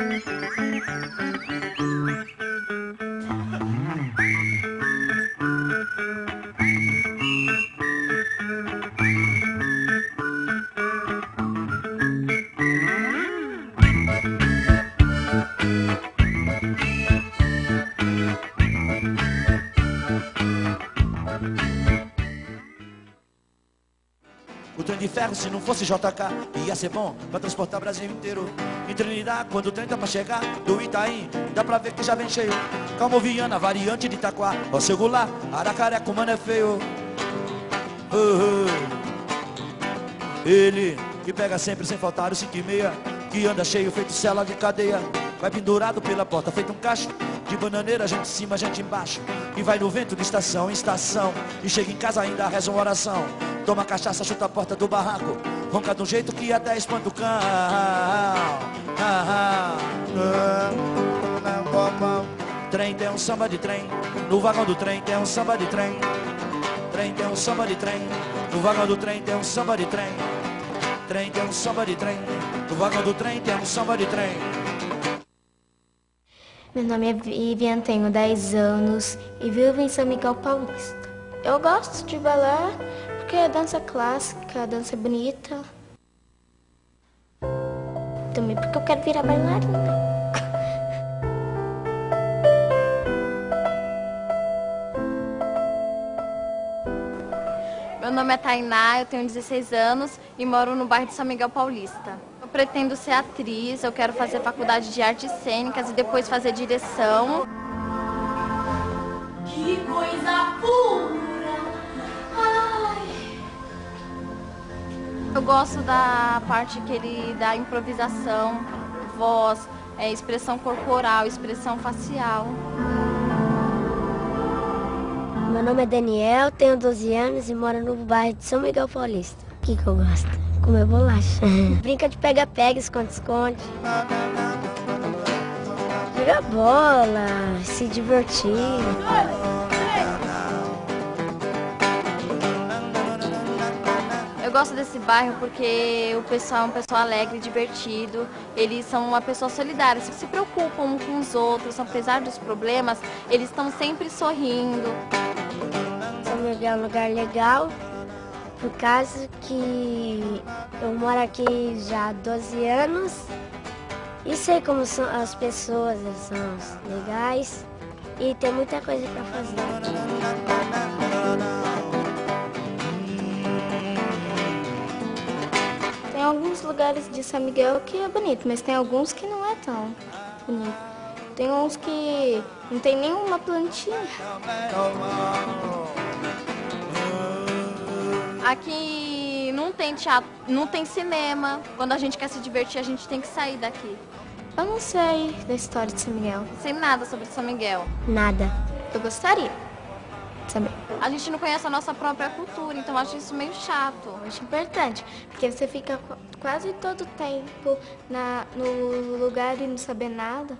O trem de ferro, se não fosse JK, ia ser bom pra transportar o Brasil inteiro. Em Trinidad, quando o trem tá pra chegar, do Itaim, dá pra ver que já vem cheio. Calmoviana, variante de Itaquá, ó seu Goulart, Aracaré, com mano é feio. Ele, que pega sempre sem faltar o 5 e meia, que anda cheio, feito cela de cadeia. Vai pendurado pela porta, feito um cacho de bananeira, gente em cima, gente embaixo. E vai no vento de estação em estação, e chega em casa ainda reza uma oração. Toma cachaça, chuta a porta do barraco, ronca de um jeito que até espanta o cão. Trem tem um samba de trem, no vagão do trem tem um samba de trem. Trem tem um samba de trem, no vagão do trem tem um samba de trem. Trem tem um samba de trem, no vagão do trem tem um samba de trem. Meu nome é Vivian, tenho 10 anos e vivo em São Miguel Paulista. Eu gosto de balé porque é dança clássica, dança bonita. Também porque eu quero virar bailarina. Meu nome é Tainá, eu tenho 16 anos e moro no bairro de São Miguel Paulista. Eu pretendo ser atriz, eu quero fazer faculdade de artes cênicas e depois fazer direção. Que coisa pura! Eu gosto da parte da improvisação, voz, expressão corporal, expressão facial. Meu nome é Daniel, tenho 12 anos e moro no bairro de São Miguel Paulista. O que eu gosto? Comer bolacha. Brinca de pega-pega, esconde-esconde. Jogar bola, se divertir. Eu gosto desse bairro porque o pessoal é um pessoal alegre, divertido. Eles são uma pessoa solidária, se preocupam uns com os outros, apesar dos problemas, eles estão sempre sorrindo. São Miguel é um lugar legal, por causa que eu moro aqui já há 12 anos e sei como são as pessoas, eles são legais e tem muita coisa para fazer. Tem alguns lugares de São Miguel que é bonito, mas tem alguns que não é tão bonito. Tem uns que não tem nenhuma plantinha. Aqui não tem teatro, não tem cinema. Quando a gente quer se divertir, a gente tem que sair daqui. Eu não sei da história de São Miguel. Não sei nada sobre São Miguel. Nada. Eu gostaria de saber. A gente não conhece a nossa própria cultura, então acho isso meio chato. Eu acho importante, porque você fica quase todo o tempo no lugar e não saber nada.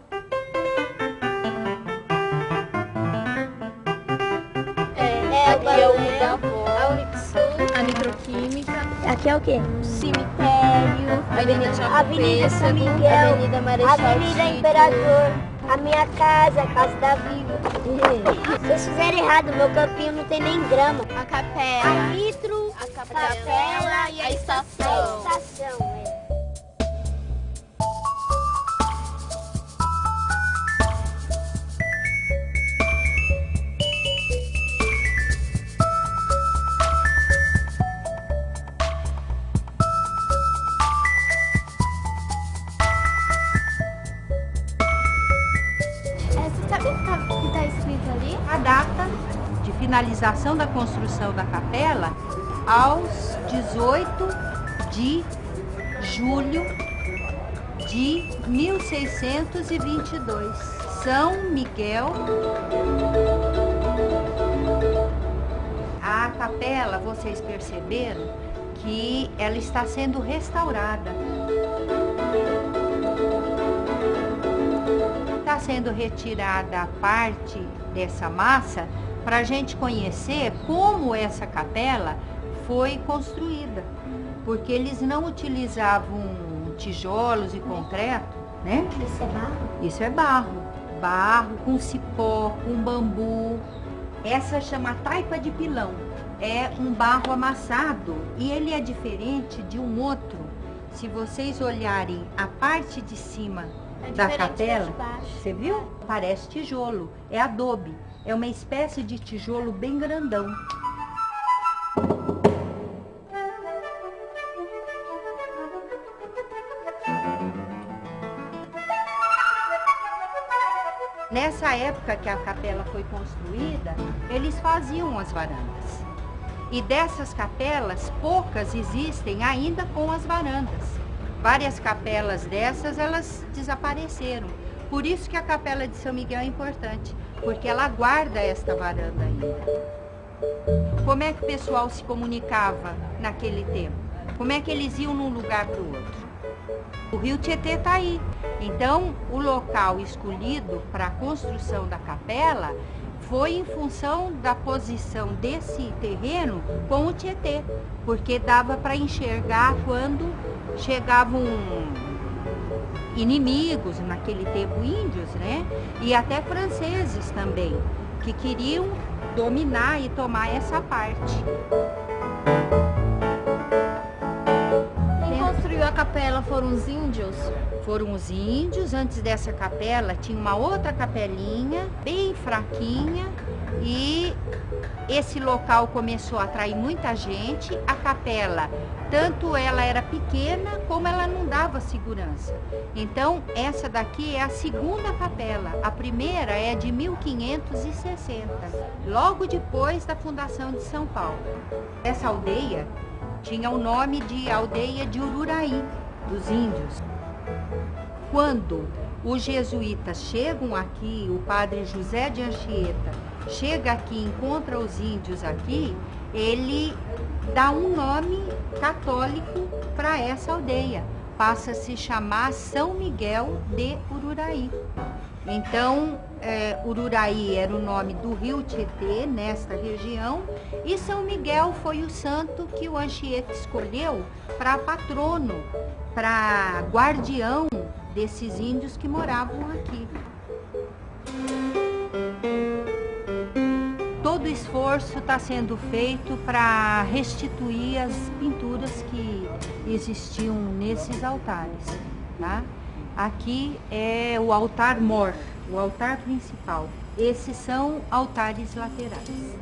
Aqui é o da A Unixul, A nitroquímica, Aqui é o quê? cemitério, Avenida São Miguel, Avenida Imperador, a minha casa, a casa da Viva. Se vocês fizerem errado, meu campinho não tem nem grama. a capela, A Nitro, a capela e a estação. estação. Você sabe o que está escrito ali? A data de finalização da construção da capela aos 18 de julho de 1622. São Miguel. A capela, vocês perceberam que ela está sendo restaurada. Está sendo retirada a parte dessa massa para a gente conhecer como essa capela foi construída, porque eles não utilizavam tijolos e concreto, né? Isso é barro? Isso é barro. Barro com cipó, com bambu. Essa chama taipa de pilão. É um barro amassado e ele é diferente de um outro. Se vocês olharem a parte de cima da capela, você viu? Parece tijolo, é adobe. É uma espécie de tijolo bem grandão. Nessa época que a capela foi construída, eles faziam as varandas. E dessas capelas, poucas existem ainda com as varandas. Várias capelas dessas, elas desapareceram. Por isso que a capela de São Miguel é importante, porque ela guarda esta varanda ainda. Como é que o pessoal se comunicava naquele tempo? Como é que eles iam de um lugar para o outro? O rio Tietê está aí. Então, o local escolhido para a construção da capela foi em função da posição desse terreno com o Tietê, porque dava para enxergar quando chegavam inimigos, naquele tempo índios, né? E até franceses também, que queriam dominar e tomar essa parte. A capela foram os índios? Foram os índios. Antes dessa capela tinha uma outra capelinha, bem fraquinha, e esse local começou a atrair muita gente. A capela, tanto ela era pequena, como ela não dava segurança. Então, essa daqui é a segunda capela. A primeira é de 1560, logo depois da fundação de São Paulo. Essa aldeia tinha o nome de aldeia de Ururaí, dos índios. Quando os jesuítas chegam aqui, o padre José de Anchieta chega aqui e encontra os índios aqui, ele dá um nome católico para essa aldeia. Passa a se chamar São Miguel de Ururaí. Então, Ururaí era o nome do rio Tietê, nesta região, e São Miguel foi o santo que o Anchieta escolheu para patrono, para guardião desses índios que moravam aqui. Todo esforço está sendo feito para restituir as pinturas que existiam nesses altares, tá? Aqui é o altar-mor, o altar principal. Esses são altares laterais.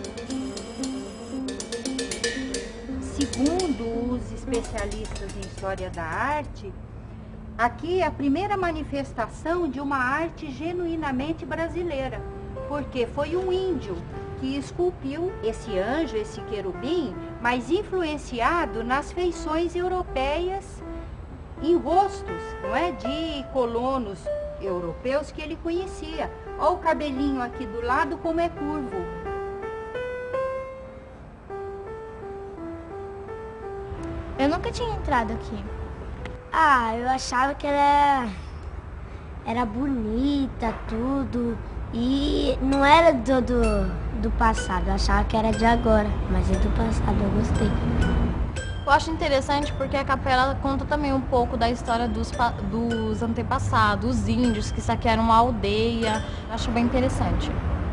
Segundo os especialistas em história da arte, aqui é a primeira manifestação de uma arte genuinamente brasileira, porque foi um índio que esculpiu esse anjo, esse querubim, mas influenciado nas feições europeias, em rostos, não é, de colonos europeus que ele conhecia. Olha o cabelinho aqui do lado como é curvo. Eu nunca tinha entrado aqui. Ah, eu achava que ela era bonita, tudo. E não era do passado, eu achava que era de agora. Mas é do passado, eu gostei. Eu acho interessante porque a capela conta também um pouco da história dos antepassados, os índios que saquearam uma aldeia. Eu acho bem interessante.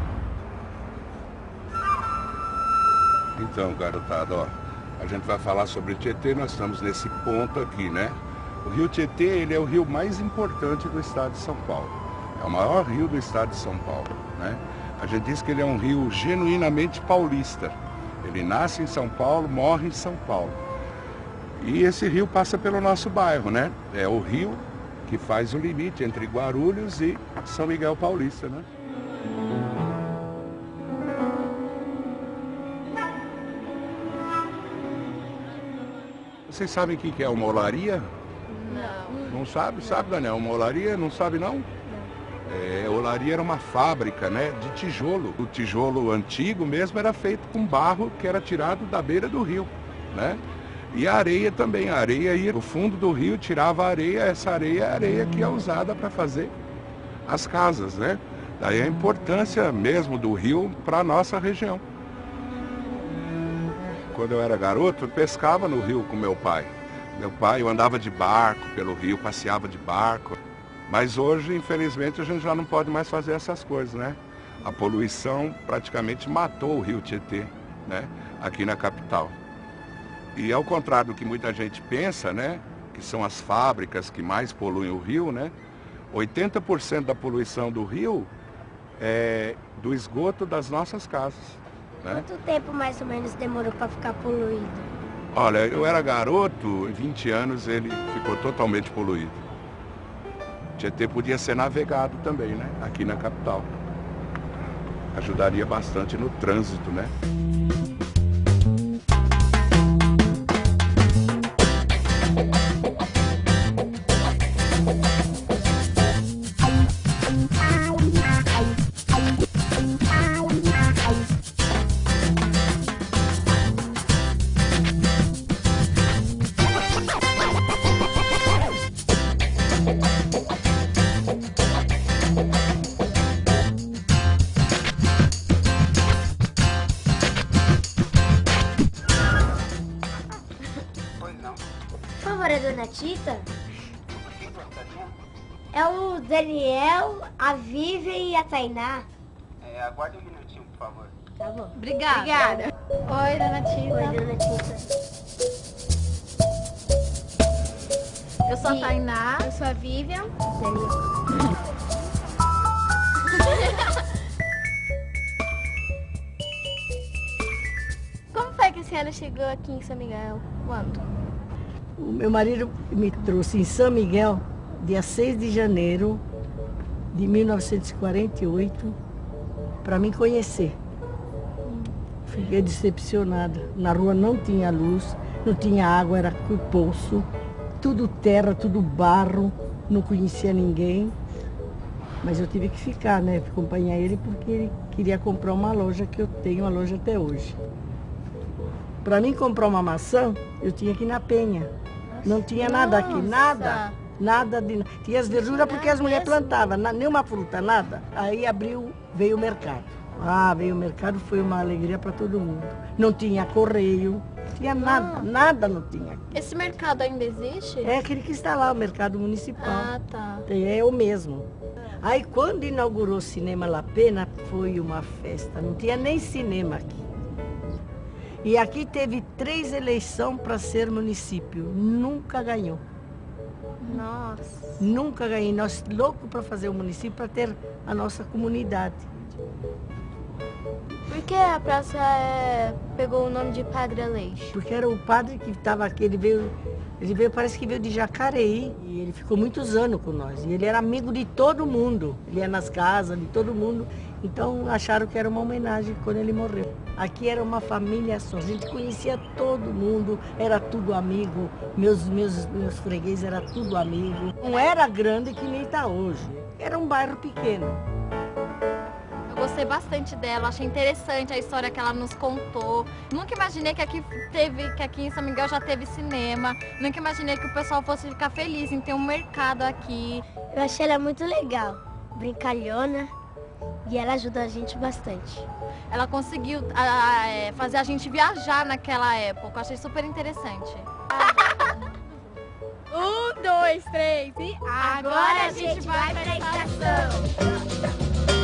Então, garotada, ó, a gente vai falar sobre Tietê, nós estamos nesse ponto aqui, né? O rio Tietê, ele é o rio mais importante do estado de São Paulo. É o maior rio do estado de São Paulo, né? A gente diz que ele é um rio genuinamente paulista. Ele nasce em São Paulo, morre em São Paulo. E esse rio passa pelo nosso bairro, né? É o rio que faz o limite entre Guarulhos e São Miguel Paulista, né? Vocês sabem o que é uma olaria? Não. Não sabe? Sabe, Daniel? Uma olaria? Não sabe, não? Olaria era uma fábrica, né, de tijolo. O tijolo antigo mesmo era feito com barro que era tirado da beira do rio, né? E a areia também. A areia ia no fundo do rio, tirava a areia. Essa areia é a areia que é usada para fazer as casas, né? Daí a importância mesmo do rio para a nossa região. Quando eu era garoto, eu pescava no rio com meu pai. Eu andava de barco pelo rio, passeava de barco. Mas hoje, infelizmente, a gente já não pode mais fazer essas coisas, né? A poluição praticamente matou o rio Tietê, né? Aqui na capital. E ao contrário do que muita gente pensa, né? Que são as fábricas que mais poluem o rio, né? 80% da poluição do rio é do esgoto das nossas casas, né? Quanto tempo mais ou menos demorou para ficar poluído? Olha, eu era garoto, em 20 anos ele ficou totalmente poluído. Tietê podia ser navegado também, né? Aqui na capital. Ajudaria bastante no trânsito, né? Por favor, a dona Tita? É o Daniel, a Vivian e a Tainá. Aguarde um minutinho, por favor. Tá bom. Obrigada. Oi, dona Tita. Oi, dona Tita. Eu sou a Tainá. Eu sou a Vivian. Como foi que a senhora chegou aqui em São Miguel? Quando? O meu marido me trouxe em São Miguel, dia 6 de janeiro de 1948, para me conhecer. Fiquei decepcionada. Na rua não tinha luz, não tinha água, era poço, tudo terra, tudo barro, não conhecia ninguém. Mas eu tive que ficar, né? Acompanhar ele porque ele queria comprar uma loja que eu tenho, a loja até hoje. Para mim comprar uma maçã, eu tinha que ir na Penha. Não tinha nada aqui, nada. Nada de... Tinha as verduras porque as mulheres plantavam, nenhuma fruta, nada. Aí veio o mercado. Veio o mercado, foi uma alegria para todo mundo. Não tinha correio, tinha nada, nada não tinha aqui. Esse mercado ainda existe? É aquele que está lá, o mercado municipal. Ah, tá. É o mesmo. Aí quando inaugurou o Cinema La Pena, foi uma festa, não tinha nem cinema aqui. E aqui teve 3 eleições para ser município, nunca ganhou. Nossa. Nunca ganhei, nós loucos para fazer o município, para ter a nossa comunidade. Por que a praça pegou o nome de Padre Aleixo? Porque era o padre que estava aqui, ele veio, parece que veio de Jacareí, e ele ficou muitos anos com nós. E ele era amigo de todo mundo, ele ia nas casas de todo mundo, então acharam que era uma homenagem quando ele morreu. Aqui era uma família só, a gente conhecia todo mundo, era tudo amigo, meus fregueses era tudo amigo. Não era grande que nem está hoje, era um bairro pequeno. Eu gostei bastante dela, achei interessante a história que ela nos contou. Nunca imaginei que aqui em São Miguel já teve cinema. Nunca imaginei que o pessoal fosse ficar feliz em ter um mercado aqui. Eu achei ela muito legal, brincalhona, e ela ajudou a gente bastante. Ela conseguiu fazer a gente viajar naquela época, eu achei super interessante. 1, 2, 3 e Agora a gente vai para a estação.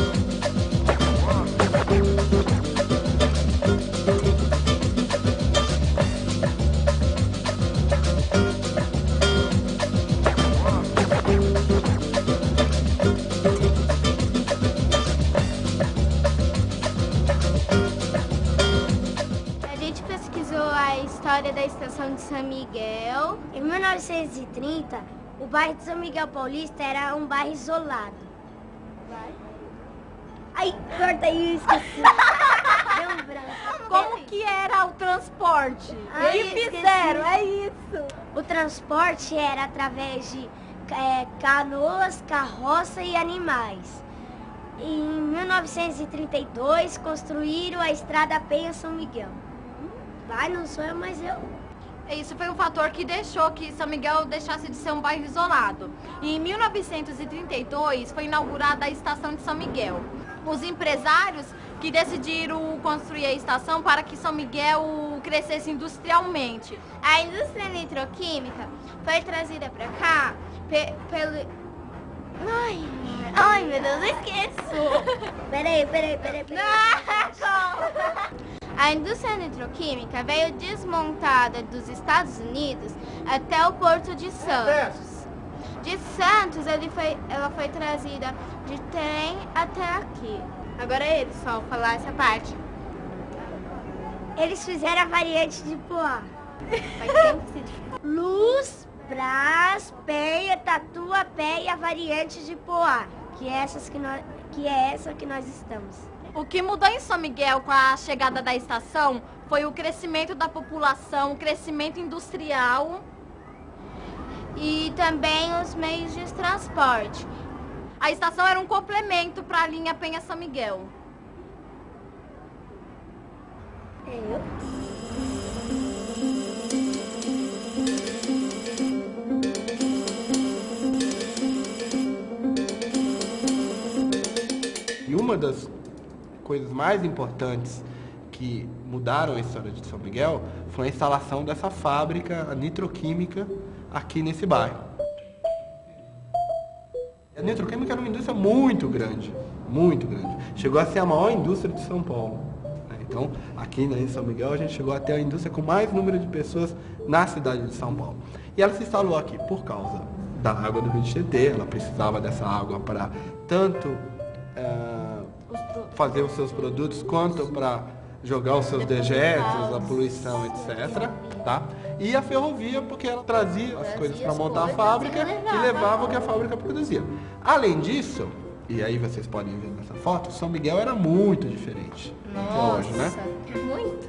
A gente pesquisou a história da estação de São Miguel. Em 1930, o bairro de São Miguel Paulista era um bairro isolado. Ai, corta isso, esqueci. Deu um branco. Como que era o transporte? Ai, O que fizeram? esqueci. É isso. O transporte era através de canoas, carroça e animais. Em 1932, construíram a estrada Penha-São Miguel. Vai, não sou eu, mas eu... Isso foi um fator que deixou que São Miguel deixasse de ser um bairro isolado. E em 1932 foi inaugurada a estação de São Miguel. Os empresários que decidiram construir a estação para que São Miguel crescesse industrialmente. A indústria nitroquímica foi trazida para cá meu Deus, eu esqueço. Peraí. A indústria nitroquímica veio desmontada dos Estados Unidos até o Porto de Santos. De Santos, ela foi trazida de trem até aqui. Agora eles vão falar essa parte. Eles fizeram a variante de Poá. Faz tempo que se... Luz, Brás, Penha, Tatuapé e a variante de Poá, que é essa que nós estamos. O que mudou em São Miguel com a chegada da estação foi o crescimento da população, o crescimento industrial e também os meios de transporte. A estação era um complemento para a linha Penha-São Miguel. E uma das coisas mais importantes que mudaram a história de São Miguel foi a instalação dessa fábrica nitroquímica aqui nesse bairro. A nitroquímica era uma indústria muito grande, muito grande. Chegou a ser a maior indústria de São Paulo. Então, aqui em São Miguel, a gente chegou a ter a indústria com mais número de pessoas na cidade de São Paulo. E ela se instalou aqui por causa da água do Rio Tietê. Ela precisava dessa água para tanto fazer os seus produtos, quanto para jogar os seus dejetos, a poluição, etc. Tá? E a ferrovia, porque ela trazia as coisas para montar a fábrica e levava o que a fábrica produzia. Além disso, e aí vocês podem ver nessa foto, São Miguel era muito diferente de hoje, né? Muito.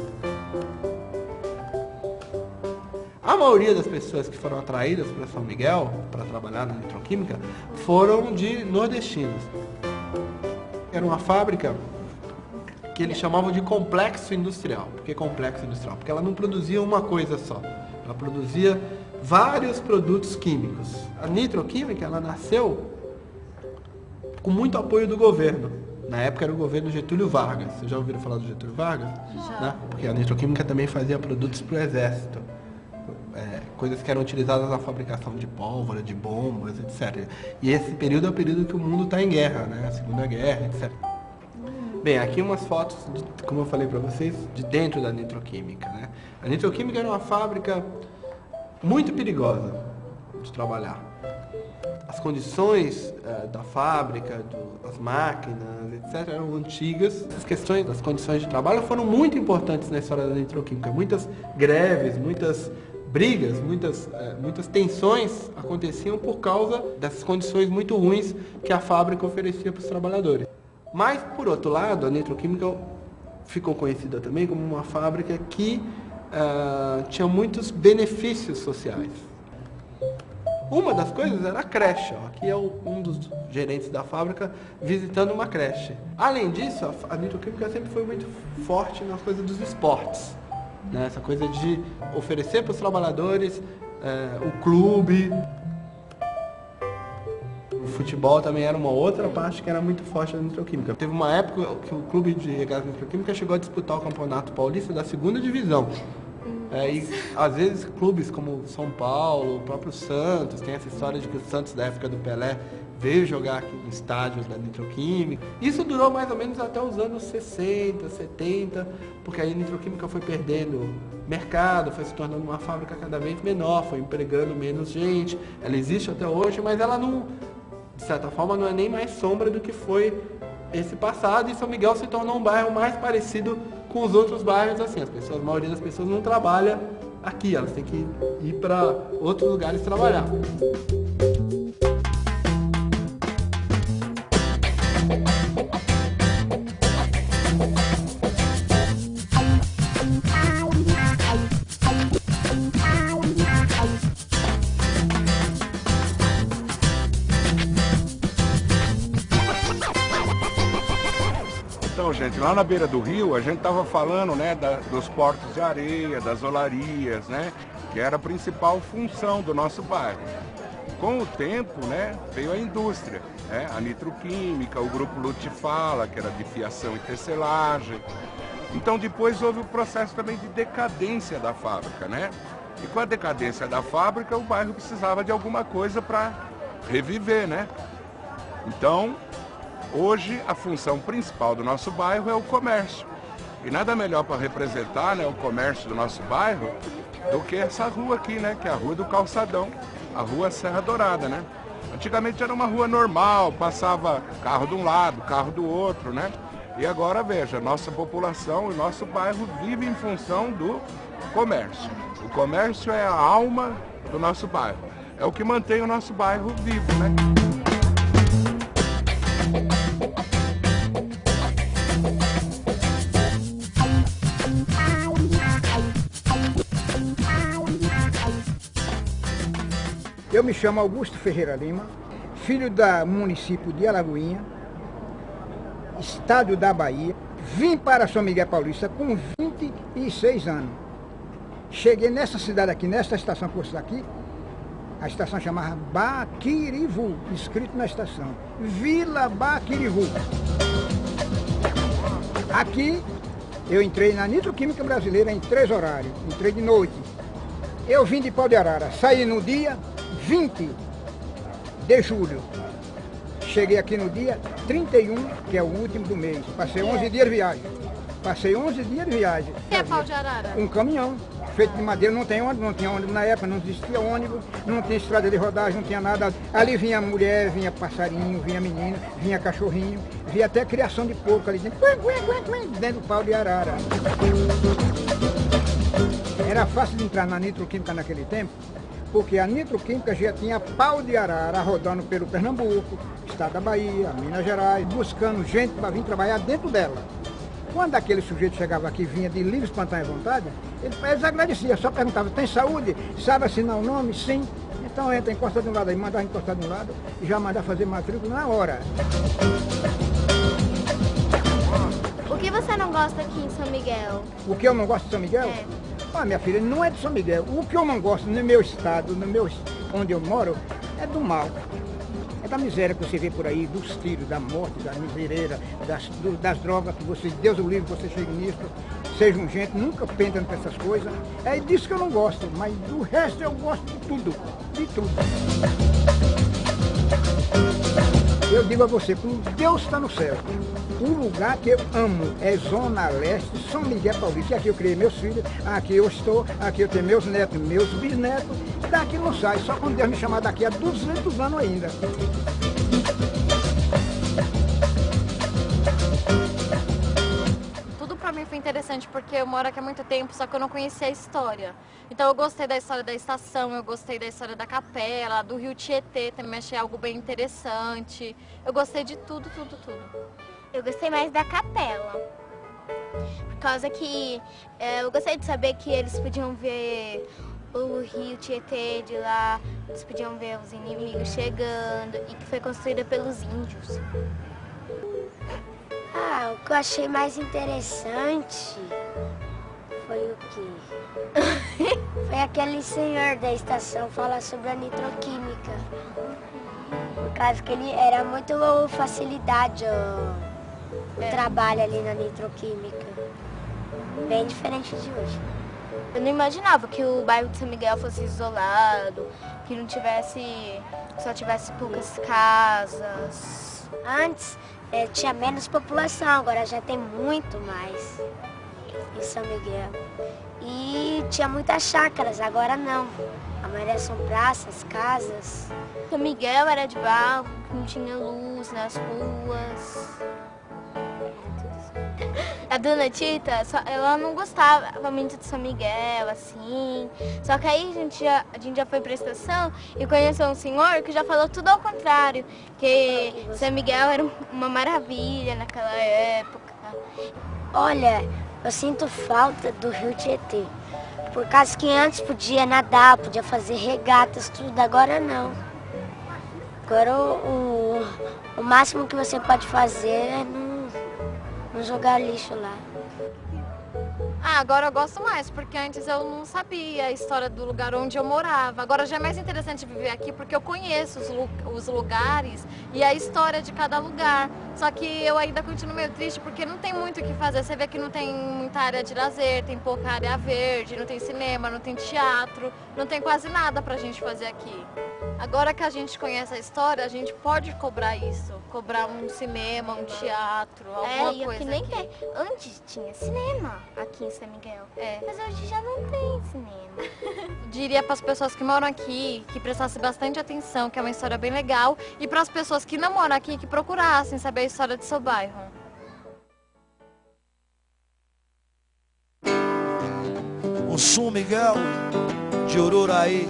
A maioria das pessoas que foram atraídas para São Miguel, para trabalhar na nitroquímica, foram de nordestinos. Era uma fábrica que eles chamavam de complexo industrial. Por que complexo industrial? Porque ela não produzia uma coisa só. Ela produzia vários produtos químicos. A nitroquímica, ela nasceu com muito apoio do governo. Na época era o governo Getúlio Vargas. Vocês já ouviram falar do Getúlio Vargas? Já. Né? Porque a nitroquímica também fazia produtos para o exército. Coisas que eram utilizadas na fabricação de pólvora, de bombas, etc. E esse período é o período que o mundo está em guerra, né? A Segunda Guerra, etc. Bem, aqui umas fotos, como eu falei para vocês, de dentro da nitroquímica, né? A nitroquímica era uma fábrica muito perigosa de trabalhar. As condições da fábrica, das máquinas, etc., eram antigas. As questões das condições de trabalho foram muito importantes na história da nitroquímica. Muitas greves, muitas brigas, muitas tensões aconteciam por causa dessas condições muito ruins que a fábrica oferecia para os trabalhadores. Mas, por outro lado, a nitroquímica ficou conhecida também como uma fábrica que tinha muitos benefícios sociais. Uma das coisas era a creche. Aqui é um dos gerentes da fábrica visitando uma creche. Além disso, a nitroquímica sempre foi muito forte nas coisas dos esportes. Né? Essa coisa de oferecer para os trabalhadores o clube. O futebol também era uma outra parte que era muito forte da nitroquímica. Teve uma época que o clube de regatas nitroquímica chegou a disputar o Campeonato Paulista da 2ª divisão. E às vezes clubes como São Paulo, o próprio Santos, tem essa história de que o Santos da época do Pelé veio jogar aqui em estádios da nitroquímica. Isso durou mais ou menos até os anos 60, 70, porque aí a nitroquímica foi perdendo mercado, foi se tornando uma fábrica cada vez menor, foi empregando menos gente. Ela existe até hoje, mas ela não, de certa forma, não é nem mais sombra do que foi esse passado, e São Miguel se tornou um bairro mais parecido com os outros bairros, assim, a maioria das pessoas não trabalha aqui, elas têm que ir para outros lugares trabalhar. Então, gente, lá na beira do rio, a gente estava falando, né, dos portos de areia, das olarias, né, que era a principal função do nosso bairro. Com o tempo, né, veio a indústria, né, a nitroquímica, o grupo Lutifala, que era de fiação e tecelagem. Então, depois houve o processo também de decadência da fábrica, né? E com a decadência da fábrica, o bairro precisava de alguma coisa para reviver, né? Então, hoje a função principal do nosso bairro é o comércio. E nada melhor para representar, né, o comércio do nosso bairro do que essa rua aqui, né, que é a Rua do Calçadão, a Rua Serra Dourada, né? Antigamente era uma rua normal, passava carro de um lado, carro do outro, né? E agora, veja, nossa população e nosso bairro vive em função do comércio. O comércio é a alma do nosso bairro. É o que mantém o nosso bairro vivo, né? Eu me chamo Augusto Ferreira Lima, filho do município de Alagoinha, estado da Bahia. Vim para São Miguel Paulista com 26 anos. Cheguei nessa cidade aqui, nesta estação que você está aqui, a estação chamava Baquirivu, escrito na estação, Vila Baquirivu. Aqui eu entrei na Nitroquímica Brasileira em 3 horários, entrei de noite. Eu vim de Pau de Arara, saí no dia 20 de julho. Cheguei aqui no dia 31, que é o último do mês. Passei 11 dias de viagem. Passei 11 dias de viagem. O que é Pau de Arara? Um caminhão feito de madeira, não tem ônibus, não tinha ônibus na época, não existia ônibus, não tinha estrada de rodagem, não tinha nada. Ali vinha mulher, vinha passarinho, vinha menino, vinha cachorrinho, vinha até criação de porco ali dentro, dentro do Pau de Arara. Era fácil de entrar na Nitroquímica naquele tempo, porque a Nitroquímica já tinha Pau de Arara rodando pelo Pernambuco, estado da Bahia, Minas Gerais, buscando gente para vir trabalhar dentro dela. Quando aquele sujeito chegava aqui, vinha de livre, espontânea vontade, eles agradeciam, só perguntavam, tem saúde? Sabe assinar o nome? Sim. Então entra, encosta de um lado aí, mandava encostar de um lado e já mandava fazer matrícula na hora. O que você não gosta aqui em São Miguel? O que eu não gosto de São Miguel? É. Ah, minha filha, não é de São Miguel. O que eu não gosto no meu estado, onde eu moro, é do mal. É da miséria que você vê por aí, dos tiros, da morte, da misereira, das drogas, que você, Deus o livre, você chegue nisso, sejam gente, nunca pensam nessas coisas. É disso que eu não gosto, mas do resto eu gosto de tudo, de tudo. Eu digo a você, como Deus está no céu, o lugar que eu amo é Zona Leste, São Miguel Paulista. Aqui eu criei meus filhos, aqui eu estou, aqui eu tenho meus netos, meus bisnetos. Daqui não sai, só quando Deus me chamar daqui a 200 anos ainda. Tudo pra mim foi interessante porque eu moro aqui há muito tempo, só que eu não conhecia a história. Então eu gostei da história da estação, eu gostei da história da capela, do Rio Tietê, também achei algo bem interessante. Eu gostei de tudo, tudo, tudo. Eu gostei mais da capela. Por causa que eu gostei de saber que eles podiam ver o Rio Tietê de lá, eles podiam ver os inimigos chegando e que foi construída pelos índios. Ah, o que eu achei mais interessante foi o quê? Foi aquele senhor da estação falar sobre a nitroquímica. Por causa que ele era muito facilidade o trabalho ali na nitroquímica. Bem diferente de hoje. Eu não imaginava que o bairro de São Miguel fosse isolado, que não tivesse, só tivesse poucas casas. Antes tinha menos população, agora já tem muito mais em São Miguel. E tinha muitas chácaras, agora não. A maioria são praças, casas. São Miguel era de barro, não tinha luz nas ruas. A dona Tita, ela não gostava muito de São Miguel, assim. Só que aí a gente já foi pra estação e conheceu um senhor que já falou tudo ao contrário. Que São Miguel era uma maravilha naquela época. Olha, eu sinto falta do Rio Tietê. Por causa que antes podia nadar, podia fazer regatas, tudo. Agora não. Agora o máximo que você pode fazer é não jogar lixo lá. Ah, agora eu gosto mais, porque antes eu não sabia a história do lugar onde eu morava. Agora já é mais interessante viver aqui porque eu conheço os lugares e a história de cada lugar. Só que eu ainda continuo meio triste porque não tem muito o que fazer. Você vê que não tem muita área de lazer, tem pouca área verde, não tem cinema, não tem teatro, não tem quase nada pra gente fazer aqui. Agora que a gente conhece a história, a gente pode cobrar isso. Cobrar um cinema, um teatro, alguma coisa que nem aqui. tem. Antes tinha cinema aqui em São Miguel. Mas hoje já não tem cinema. Diria para as pessoas que moram aqui, que prestassem bastante atenção, que é uma história bem legal. E para as pessoas que não moram aqui, que procurassem saber a história do seu bairro. Um São Miguel de Ururaí.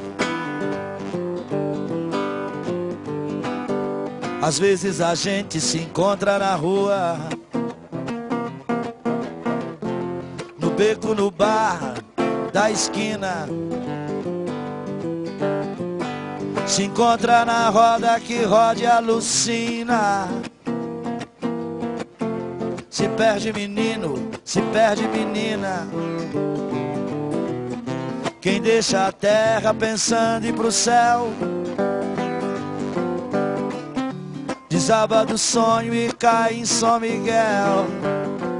Às vezes a gente se encontra na rua, no beco, no bar da esquina. Se encontra na roda que roda e alucina. Se perde menino, se perde menina. Quem deixa a terra pensando em ir pro céu, desaba do sonho e cai em São Miguel.